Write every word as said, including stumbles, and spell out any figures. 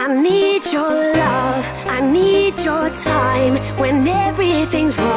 I need your love, I need your time when everything's wrong.